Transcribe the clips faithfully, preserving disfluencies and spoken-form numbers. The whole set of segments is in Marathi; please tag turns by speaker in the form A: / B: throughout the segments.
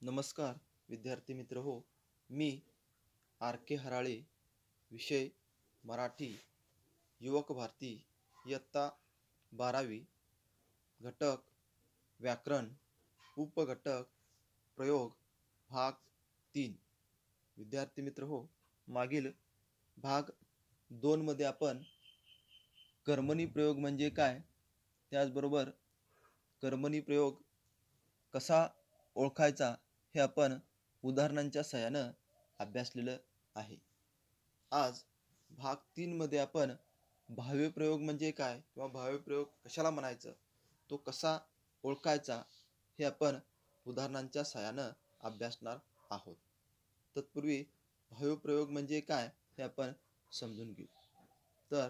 A: नमस्कार विद्यार्थी मित्र हो, मी आर के हराळे, विषय मराठी, युवक भारती, इयत्ता बारावी, घटक व्याकरण, उपघटक प्रयोग भाग तीन. विद्यार्थी मित्र हो, मागील भाग दोन मध्ये आपण कर्मणी प्रयोग म्हणजे काय, त्याचबरोबर कर्मणी प्रयोग कसा ओळखायचा हे आपण उदाहरणांच्या सहाय्याने अभ्यासलेलं आहे. आज भाग तीन मध्ये आपण भाव्य प्रयोग म्हणजे काय किंवा भाव्य प्रयोग कशाला म्हणायचं, तो कसा ओळखायचा हे आपण उदाहरणांच्या सहाय्याने अभ्यासणार आहोत. तत्पूर्वी भाव्य प्रयोग म्हणजे काय हे आपण समजून घेऊ. तर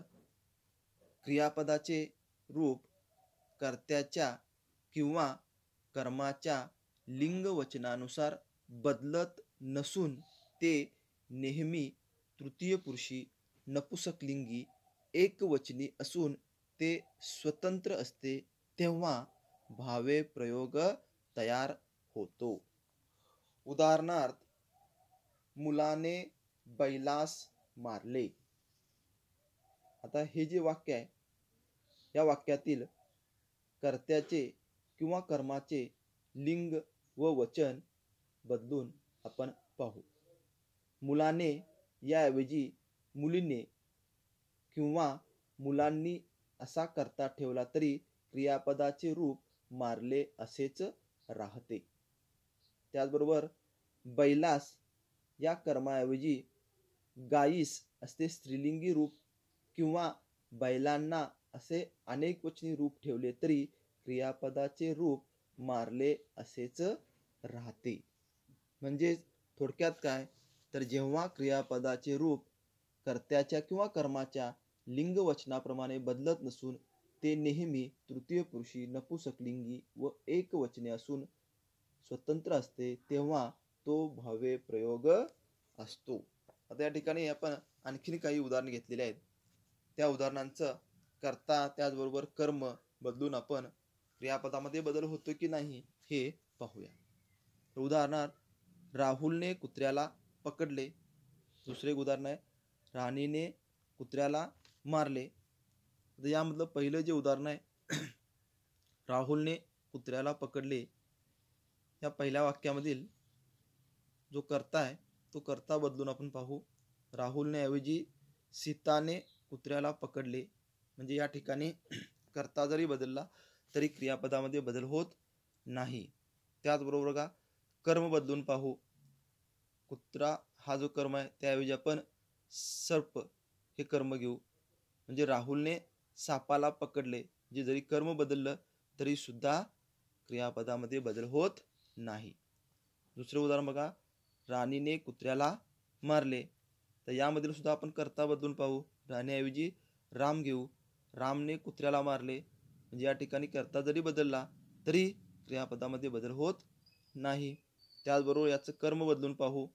A: क्रियापदाचे रूप कर्त्याच्या किंवा कर्माच्या लिंग वचनानुसार बदलत नसून ते नेहमी तृतीय पुरुषी नपुसकलिंगी एकवचनी असून ते स्वतंत्र असते, तेव्हा भावे प्रयोग तयार होतो. उदाहरणार्थ, मुलाने बैलास मारले. आता हे जे वाक्य आहे, या वाक्यातील कर्त्याचे किंवा कर्माचे लिंग व वचन बदलून आपण पाहू. मुलाने याऐवजी मुलीने किंवा मुलांनी असा कर्ता ठेवला तरी क्रियापदाचे रूप मारले असेच राहते. त्याचबरोबर बैलास या कर्माऐवजी गायीस असे स्त्रीलिंगी रूप किंवा बैलांना असे अनेक वचनी रूप ठेवले तरी क्रियापदाचे रूप मारले असेच राहते. म्हणजे थोडक्यात काय, तर जेव्हा क्रियापदाचे रूप कर्त्याच्या किंवा कर्माच्या लिंग वचनाप्रमाणे बदलत नसून ते नेहमी तृतीय पुरुषी नपुसकलिंगी व एकवचनी असून स्वतंत्र असते, तेव्हा तो भाव्य प्रयोग असतो. आता या ठिकाणी आपण आणखीन काही उदाहरणे घेतलेली आहेत. त्या उदाहरणांचं कर्ता त्याचबरोबर कर्म बदलून आपण क्रियापदामध्ये बदल होतो की नाही हे पाहूया. उदाहरणार्थ, राहुलने कुत्र्याला पकडले. दुसरे उदाहरण आहे, राणीने कुत्र्याला मारले. तर यामधलं पहिलं जे उदाहरण आहे, राहुलने कुत्र्याला पकडले, या पहिल्या वाक्यामधील जो कर्ता आहे तो कर्ता बदलून आपण पाहू. राहुलने ऐवजी सीताने कुत्र्याला पकडले. म्हणजे या ठिकाणी कर्ता जरी बदलला तरी क्रियापदामध्ये बदल होत नाही. त्याचबरोबर का कर्म बदलून पाहू. कुत्रा हा जो कर्म आहे त्याऐवजी आपण सर्प हे कर्म घेऊ. म्हणजे राहुलने सापाला पकडले, जे जरी कर्म बदललं तरी सुद्धा क्रियापदामध्ये बदल होत नाही. दुसरे उदाहरण बघा, राणीने कुत्र्याला मारले. तर यामधील सुद्धा आपण कर्ता बदलून पाहू. राणीऐवजी राम घेऊ. रामने कुत्र्याला मारले. म्हणजे या ठिकाणी कर्ता जरी बदलला तरी क्रियापदामध्ये बदल होत नाही. त्याचबरोबर याचं कर्म बदलून पाहू.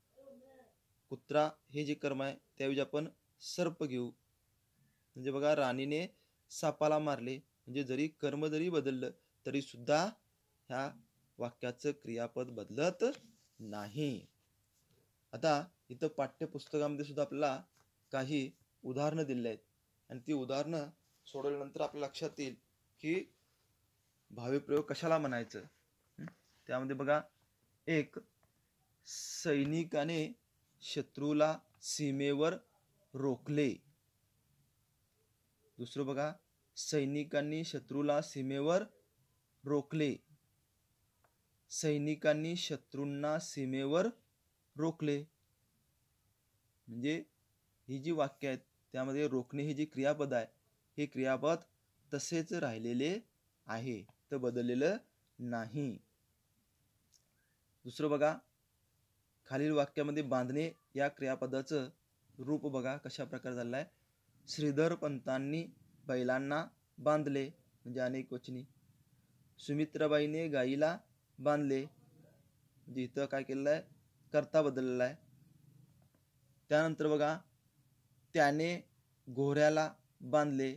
A: कुत्रा हे जे कर्म आहे त्याऐवजी आपण सर्प घेऊ. म्हणजे बघा, राणीने सापाला मारले. म्हणजे जरी कर्म जरी बदललं तरी सुद्धा ह्या वाक्याचं क्रियापद बदलत नाही. आता इथं पाठ्यपुस्तकामध्ये सुद्धा आपल्याला काही उदाहरणं दिली आहेत आणि ती उदाहरणं सोडवल्यानंतर आपल्या लक्षात येईल की भावी प्रयोग कशाला म्हणायचं. त्यामध्ये बघा, एक, सैनिकाने शत्रूला सीमेवर रोखले. दुसरं बघा, सैनिकांनी शत्रूला सीमेवर रोखले. सैनिकांनी शत्रूंना सीमेवर रोखले. म्हणजे ही जी वाक्य आहेत त्यामध्ये रोखणे हे जे क्रियापद आहे हे क्रियापद तसेच राहिलेले आहे, तर बदललेलं नाही. दुसरं बघा, खालील वाक्यामध्ये बांधणे या क्रियापदाचं रूप बघा कशा प्रकारे झालं आहे. श्रीधर पंतांनी बैलांना बांधले. म्हणजे अनेक वचनी. सुमित्राबाईने गाईला बांधले. म्हणजे इथं काय केलेलं आहे, कर्ता बदललेला आहे. त्यानंतर बघा, त्याने घोड्याला बांधले.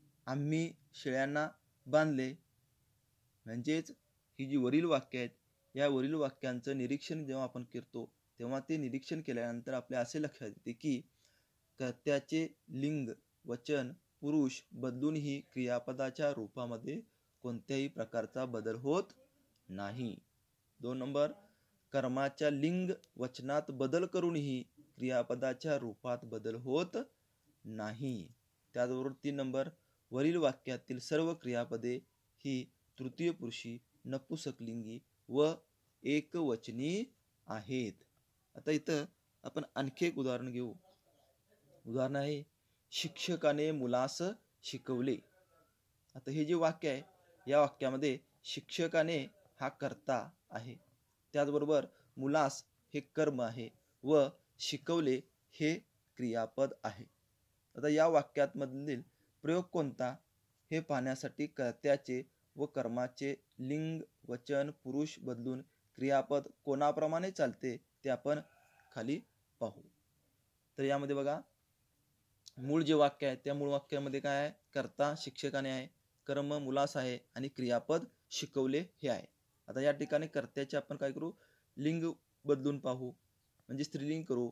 A: आम्ही शेळ्यांना बांधले. म्हणजेच ही जी वरील वाक्य आहेत या वरील वाक्यांचं निरीक्षण जेव्हा आपण करतो तेव्हा ते निरीक्षण केल्यानंतर आपल्या असे लक्षात येते की कर्त्याचे लिंग वचन पुरुष बदलूनही क्रियापदाच्या रूपामध्ये कोणत्याही प्रकारचा बदल होत नाही. दोन नंबर, कर्माच्या लिंग वचनात बदल करूनही क्रियापदाच्या रूपात बदल होत नाही. त्याचबरोबर तीन नंबर, वरील वाक्यातील सर्व क्रियापदे ही तृतीय पुरुषी नपुसकलिंगी व एकवचनी आहेत. आता इथं आपण आणखी एक उदाहरण घेऊ. उदाहरण आहे, शिक्षकाने मुलास शिकवले. आता हे जे वाक्य आहे या वाक्यामध्ये शिक्षकाने हा कर्ता आहे, त्याचबरोबर मुलास हे कर्म आहे व शिकवले हे क्रियापद आहे. आता या वाक्यात मधील प्रयोग कोणता हे पाहण्यासाठी कर्त्याचे व कर्माचे लिंग वचन पुरुष बदलून क्रियापद कोणाप्रमाणे चालते ते आपण खाली पाहू. तर यामध्ये बघा, मूळ जे वाक्य आहे त्या मूळ वाक्यामध्ये काय आहे, कर्ता शिक्षकाने आहे, कर्म मुलास आहे आणि क्रियापद शिकवले हे आहे. आता या ठिकाणी कर्त्याचे आपण काय करू, लिंग बदलून पाहू, म्हणजे स्त्रीलिंग करू.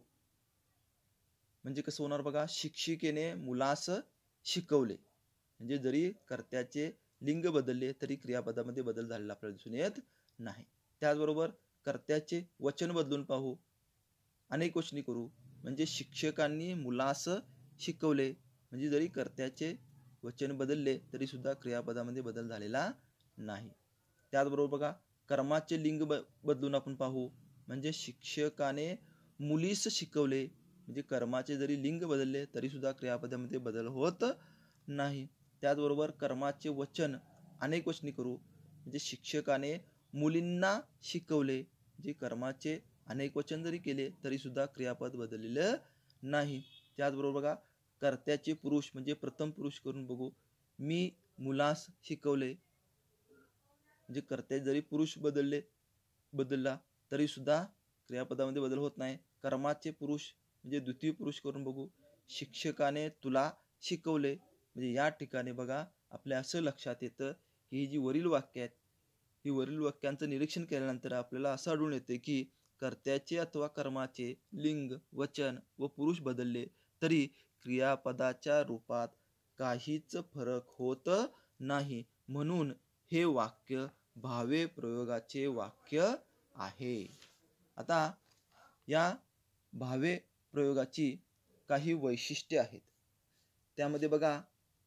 A: म्हणजे कसं होणार बघा, शिक्षिकेने मुलास शिकवले. म्हणजे जरी कर्त्याचे लिंग बदलले तरी क्रियापदामध्ये बदल झालेला आपल्याला दिसून येत नाही. त्याचबरोबर कर्त्याचे वचन बदलून पाहू, अनेक वचनी करू. म्हणजे शिक्षकांनी मुलास शिकवले, म्हणजे जरी कर्त्याचे वचन बदलले तरी सुद्धा क्रियापदामध्ये बदल झालेला नाही. त्याचबरोबर बघा, कर्माचे लिंग बदलून आपण पाहू, म्हणजे शिक्षकाने मुलीस शिकवले. म्हणजे कर्माचे जरी लिंग बदलले तरी सुद्धा क्रियापदामध्ये बदल होत नाही. त्याचबरोबर कर्माचे वचन अनेक वचनी करू, म्हणजे शिक्षकाने मुलींना शिकवले. जे कर्माचे अनेक वचन जरी केले तरी सुद्धा क्रियापद बदललेलं नाही. त्याचबरोबर बघा, कर्त्याचे पुरुष म्हणजे प्रथम पुरुष करून बघू, मी मुलास शिकवले. म्हणजे कर्त्याचे जरी पुरुष बदलले बदलला तरी सुद्धा क्रियापदामध्ये बदल होत नाही. कर्माचे पुरुष म्हणजे द्वितीय पुरुष करून बघू, शिक्षकाने तुला शिकवले. म्हणजे या ठिकाणी बघा आपल्या असं लक्षात येतं की ही जी वरील वाक्य आहेत ही वरील वाक्यांचं निरीक्षण केल्यानंतर आपल्याला असं आढळून येते की कर्त्याचे अथवा कर्माचे लिंग वचन व पुरुष बदलले तरी क्रियापदाच्या रूपात काहीच फरक होत नाही. म्हणून हे वाक्य भावे प्रयोगाचे वाक्य आहे. आता या भावे प्रयोगाची काही वैशिष्ट्ये आहेत. त्यामध्ये बघा,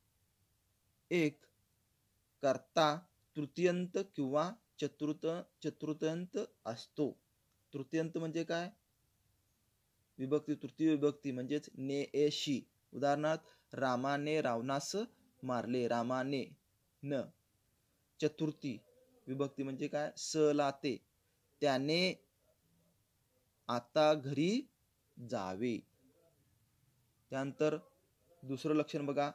A: एक, कर्ता तृतीयंत किंवा चतुर्थ चतुर्थयंत असतो. तृतीयंत म्हणजे काय, विभक्ती, तृतीय विभक्ती म्हणजेच ने ए शी. उदाहरणार्थ, रामाने रावणास मारले, रामाने न. चतुर्थी विभक्ती म्हणजे काय, स ला ते, त्याने आता घरी जावे. त्यानंतर दुसरं लक्षण बघा,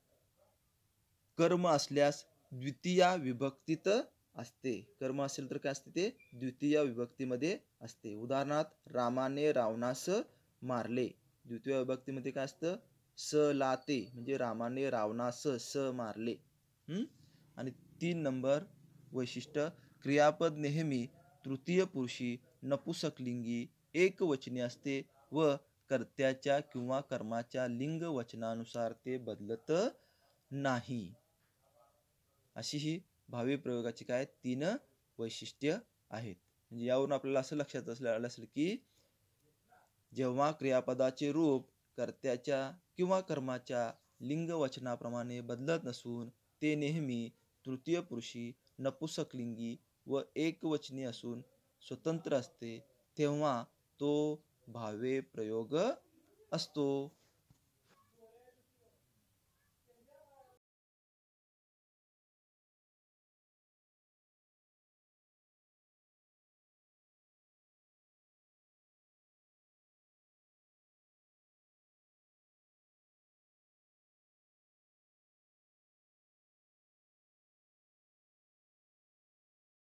A: कर्म असल्यास द्वितीय विभक्तीत असते. कर्म असेल तर काय असते, ते द्वितीय विभक्तीमध्ये असते. उदाहरणार्थ, रामाने रावणास मारले. द्वितीय विभक्तीमध्ये काय असतं, स ला ते, म्हणजे रामाने रावणास स मारले. हम्म आणि तीन नंबर वैशिष्ट्य, क्रियापद नेहमी तृतीय पुरुषी नपुसकलिंगी एकवचनी असते व कर्त्याच्या किंवा कर्माच्या लिंग वचनानुसार ते बदलत नाही. अशी ही भावी प्रयोगाची काय तीन वैशिष्ट्य आहेत. म्हणजे यावरून आपल्याला असं लक्षात असलं असेल की जेव्हा क्रियापदाचे रूप कर्त्याच्या किंवा कर्माच्या लिंग वचनाप्रमाणे बदलत नसून ते नेहमी तृतीय पुरुषी नपुसकलिंगी व एकवचनी असून स्वतंत्र असते तेव्हा तो भावे प्रयोग असतो.